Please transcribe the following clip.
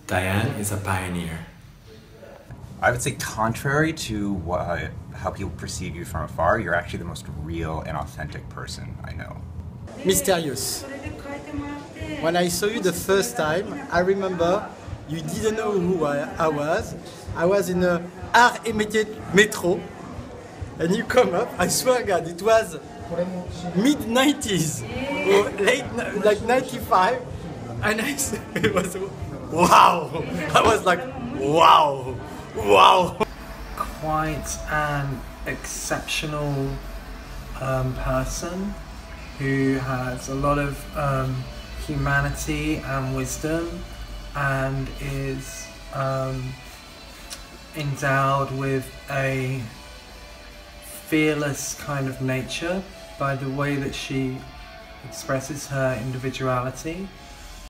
Diane is a pioneer. I would say contrary to how people perceive you from afar, you're actually the most real and authentic person I know. Mysterious. When I saw you the first time, I remember you didn't know who I was. I was in a art imitated metro, and you come up. I swear God, it was mid-90s or late, like 95, and it was wow. I was like, wow, wow. Quite an exceptional person who has a lot of humanity and wisdom, and is endowed with a fearless kind of nature by the way that she expresses her individuality.